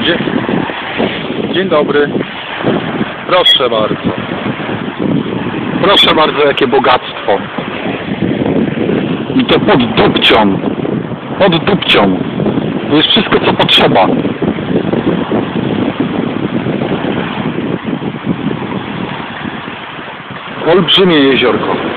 Dzień dobry. Proszę bardzo. Proszę bardzo, jakie bogactwo. I to pod dupcią. Pod dupcią. To jest wszystko, co potrzeba. Olbrzymie jeziorko.